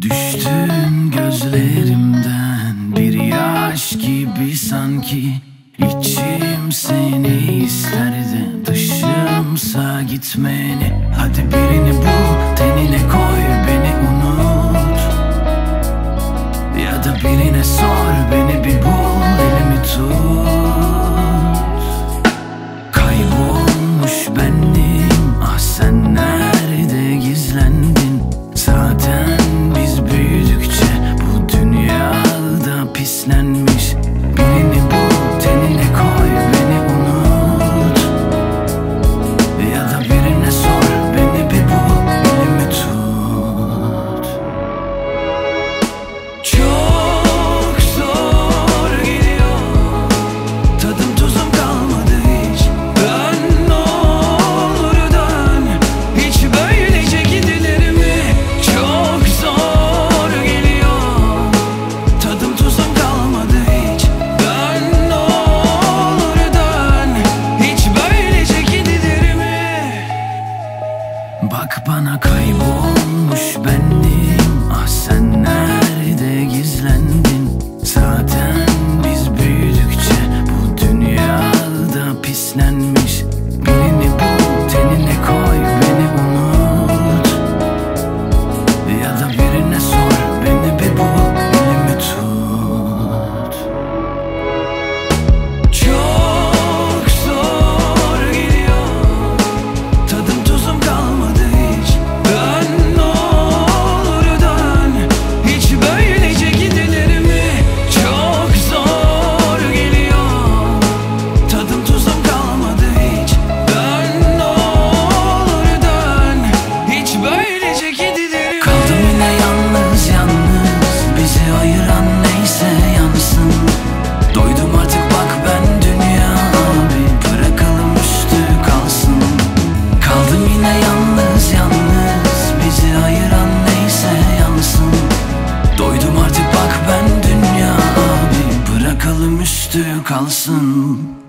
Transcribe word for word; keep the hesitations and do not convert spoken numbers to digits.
Düştün gözlerimden bir yaş gibi sanki. İçim seni isterdi, dışımsa gitmeni. Hadi birini bul, tenine koy, beni unut. Ya da birine sor, beni bir bul, elimi tut. Kaybolmuş benliğim, ah sen nerede gizlendin? Zaten biz büyüdükçe bu dünyada pislenmiş. Birini bul, tenine koy, beni unut. Ya da birine sor, beni bir bul, elimi tut. Çok zor geliyor, tadım tuzum kalmadı hiç. Dön ne olur dön, hiç böylece gidilir mi? Çok zor geliyor, tadım tuzum kalmadı hiç. Dön ne olur dön, hiç böylece gidilir mi? Bak bana, kaybolmuş benliğim, ah sen nerede gizlendin? Zaten biz büyüdükçe bu dünyada pislenmiş. Birini bul, tenine koy, beni unut. Ya da birine sor, beni bir bul, elimi tut. Çok zor geliyor, tadım tuzum kalmadı hiç. Dön ne olur dön, hiç böylece gidilir mi? Çok zor geliyor, tadım tuzum kalmadı hiç. Dön ne olur dön, hiç böylece gidilir mi? Kaldım yine yalnız yalnız, bizi ayıran neyse yansın. Doydum artık bak ben dünya, bir bırakalım üstü kalsın. Kaldım yine yalnız yalnız, bizi ayıran neyse yansın. Doydum artık bak ben dünya, bir bırakalım üstü kalsın.